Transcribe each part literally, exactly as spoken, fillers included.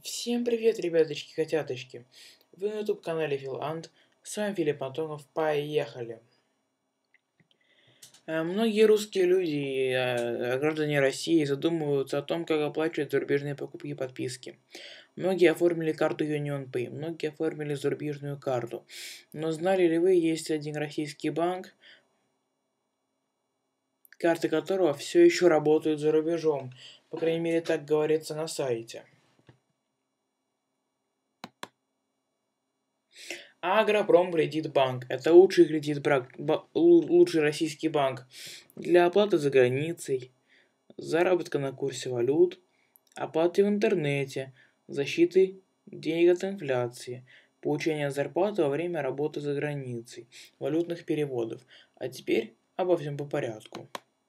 Всем привет, ребяточки, котяточки! Вы на ютуб-канале Филант, с вами Филипп Антонов, поехали! Э, Многие русские люди, э, граждане России, задумываются о том, как оплачивать зарубежные покупки и подписки. Многие оформили карту UnionPay, многие оформили зарубежную карту. Но знали ли вы, есть один российский банк, карты которого все еще работают за рубежом? По крайней мере, так говорится на сайте. Агропромкредитбанк – это лучший кредит, лучший российский банк для оплаты за границей, заработка на курсе валют, оплаты в интернете, защиты денег от инфляции, получения зарплаты во время работы за границей, валютных переводов. А теперь обо всем по порядку.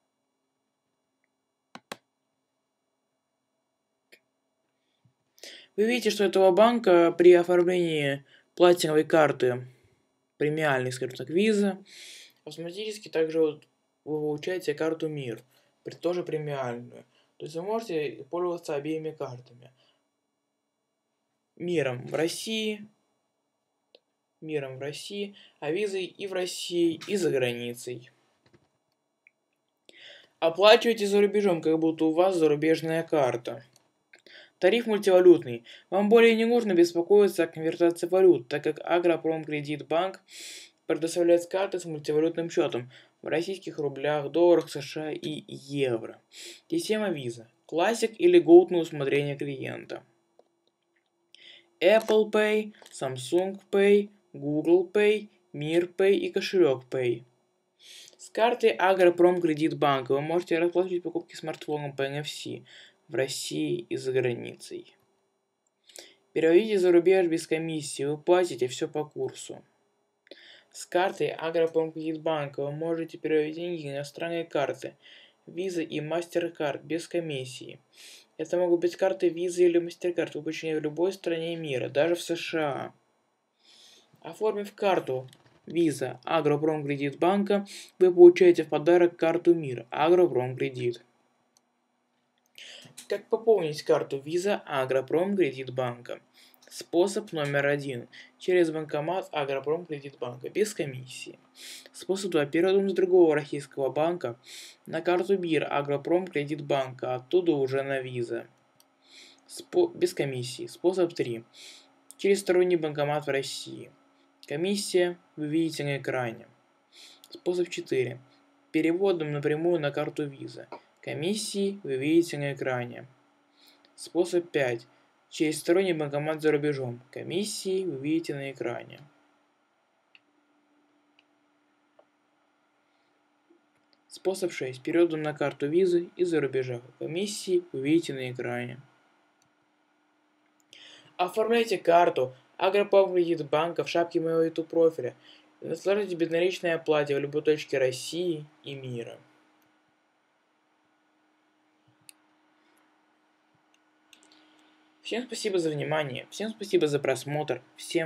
Вы видите, что этого банка при оформлении платиновой карты, премиальной, скажем так, виза, автоматически также вот вы получаете карту МИР, тоже премиальную. То есть вы можете пользоваться обеими картами. Миром в России, миром в России, а визой и в России, и за границей. Оплачивайте за рубежом, как будто у вас зарубежная карта. Тариф мультивалютный. Вам более не нужно беспокоиться о конвертации валют, так как Агропромкредитбанк предоставляет карты с мультивалютным счетом в российских рублях, долларах США и евро. Система виза. Classic или Gold на усмотрение клиента. Apple Pay, Samsung Pay, Google Pay, Мир Pay и кошелек Pay. С карты Агропромкредитбанка вы можете расплачивать покупки смартфоном по эн эф си в России и за границей. Переводите за рубеж без комиссии, вы платите все по курсу. С карты Агропромкредитбанка вы можете переводить деньги на иностранные карты, Visa и MasterCard без комиссии. Это могут быть карты Visa или MasterCard, выпущенные в любой стране мира, даже в США. Оформив карту Visa Агропромкредитбанка, вы получаете в подарок карту МИР Агропромкредит. Как пополнить карту Visa Агропромкредитбанка? Способ номер один. Через банкомат Агропромкредитбанка без комиссии. Способ два. Переводом с другого российского банка на карту МИР Агропромкредитбанка, оттуда уже на Visa. Спо... Без комиссии. Способ три. Через сторонний банкомат в России. Комиссия вы видите на экране. Способ четыре. Переводом напрямую на карту Visa. Комиссии вы видите на экране. Способ пять. Через сторонний банкомат за рубежом. Комиссии вы видите на экране. Способ шесть. Переводом на карту Visa и за рубежа. Комиссии вы видите на экране. Оформляйте карту Агропромкредитбанка в шапке моего YouTube профиля и наслаждайтесь безналичной оплате в любой точке России и мира. Всем спасибо за внимание, всем спасибо за просмотр, всем